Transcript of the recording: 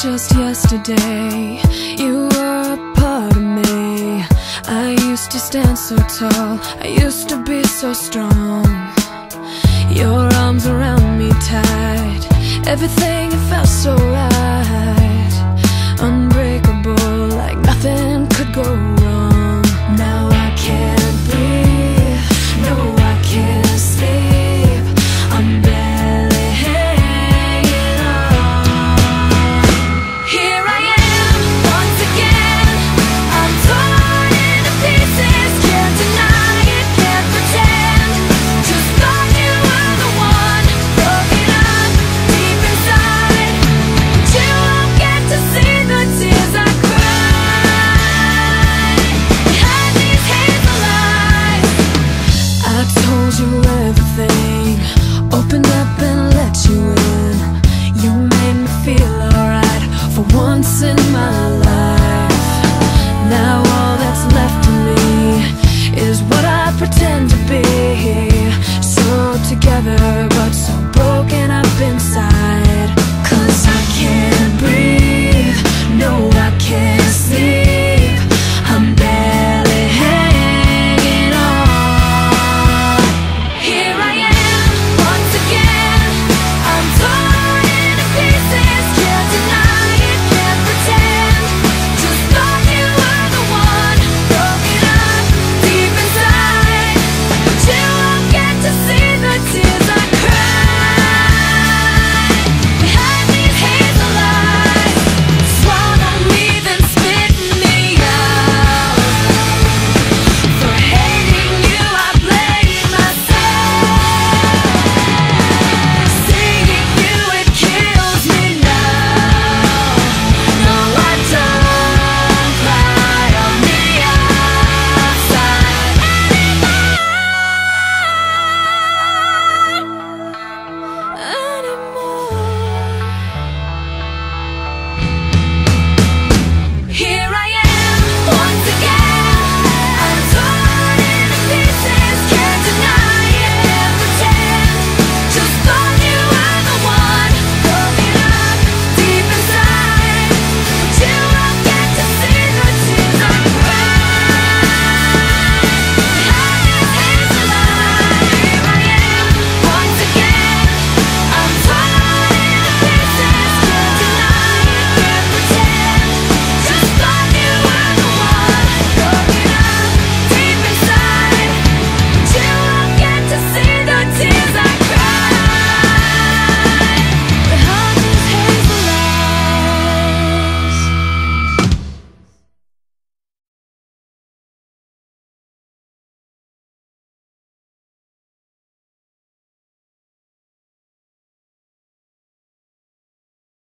just yesterday, you were a part of me. I used to stand so tall, I used to be so strong. Your arms around me tight, everything it felt so right. Unbreakable, like nothing could go wrong. Now I can't breathe, no I can't sleep, I'm barely hanging on. Here I am, once again, I'm torn into pieces. Can't deny it, can't pretend. Just thought you were the one, broken up deep inside. But you won't get to see the tears I cried behind these hazel eyes. I told you everything, opened up and let you in. You made me feel alright for once in my life. Now all that's left of me is what I pretend to be. So together